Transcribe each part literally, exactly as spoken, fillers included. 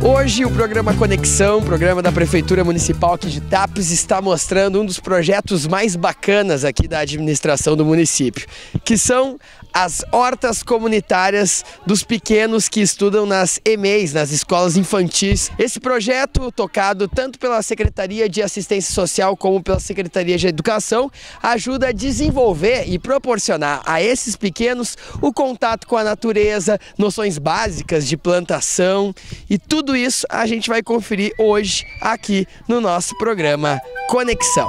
Hoje o programa Conexão, programa da Prefeitura Municipal aqui de Tapes, está mostrando um dos projetos mais bacanas aqui da administração do município, que são as hortas comunitárias dos pequenos que estudam nas E M E Is, nas escolas infantis. Esse projeto, tocado tanto pela Secretaria de Assistência Social como pela Secretaria de Educação, ajuda a desenvolver e proporcionar a esses pequenos o contato com a natureza, noções básicas de plantação, e tudo isso a gente vai conferir hoje aqui no nosso programa Conexão.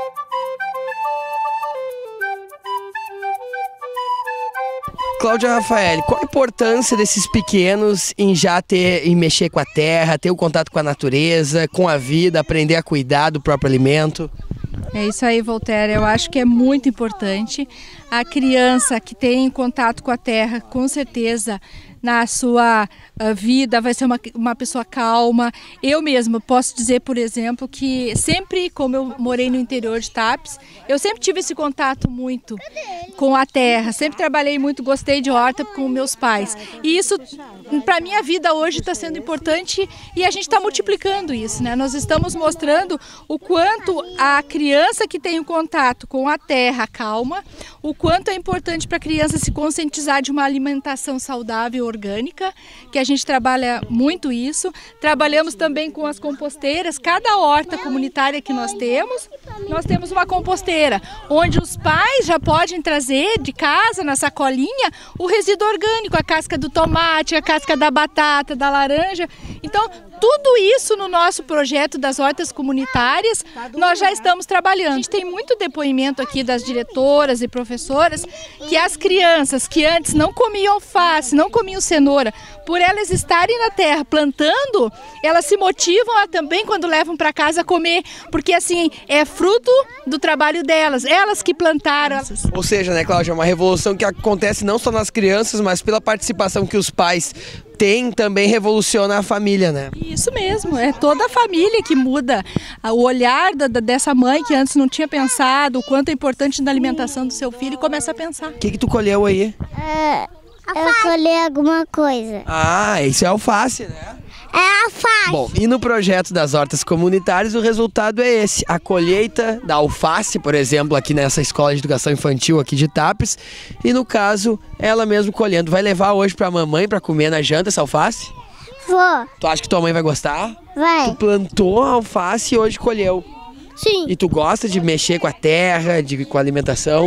Cláudia Rafael, qual a importância desses pequenos em já ter, em mexer com a terra, ter o contato com a natureza, com a vida, aprender a cuidar do próprio alimento? É isso aí, Voltaire. Eu acho que é muito importante. A criança que tem contato com a terra, com certeza, na sua uh, vida vai ser uma, uma pessoa calma. Eu mesma posso dizer, por exemplo, que sempre, como eu morei no interior de Tapes, eu sempre tive esse contato muito com a terra, sempre trabalhei muito, gostei de horta com meus pais. E isso, para a minha vida hoje, está sendo importante e a gente está multiplicando isso, né? Nós estamos mostrando o quanto a criança que tem o contato com a terra calma, o quanto é importante para a criança se conscientizar de uma alimentação saudável, orgânica, que a gente trabalha muito isso. Trabalhamos também com as composteiras. Cada horta comunitária que nós temos, nós temos uma composteira, onde os pais já podem trazer de casa, na sacolinha, o resíduo orgânico, a casca do tomate, a casca da batata, da laranja. Então, tudo isso no nosso projeto das hortas comunitárias, nós já estamos trabalhando. A gente tem muito depoimento aqui das diretoras e professoras que as crianças que antes não comiam alface, não comiam cenoura, por elas estarem na terra plantando, elas se motivam a também, quando levam para casa, comer, porque assim, é fruto do trabalho delas, elas que plantaram. Ou seja, né, Cláudia, é uma revolução que acontece não só nas crianças, mas pela participação que os pais tem, também revoluciona a família, né? Isso mesmo, é toda a família que muda o olhar da, dessa mãe que antes não tinha pensado o quanto é importante na alimentação do seu filho e começa a pensar. O que que tu colheu aí? É, eu colhi alguma coisa. Ah, isso é alface, né? É alface. Bom, e no projeto das hortas comunitárias o resultado é esse, a colheita da alface, por exemplo, aqui nessa escola de educação infantil aqui de Tapes, e no caso, ela mesmo colhendo. Vai levar hoje pra mamãe pra comer na janta essa alface? Vou. Tu acha que tua mãe vai gostar? Vai. Tu plantou a alface e hoje colheu. Sim. E tu gosta de mexer com a terra, de, com a alimentação?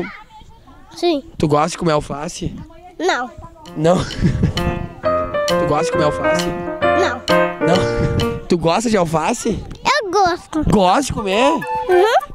Sim. Tu gosta de comer alface? Não. Não? Tu gosta de comer alface? Não. Não? Tu gosta de alface? Eu gosto. Gosta de comer? Uhum.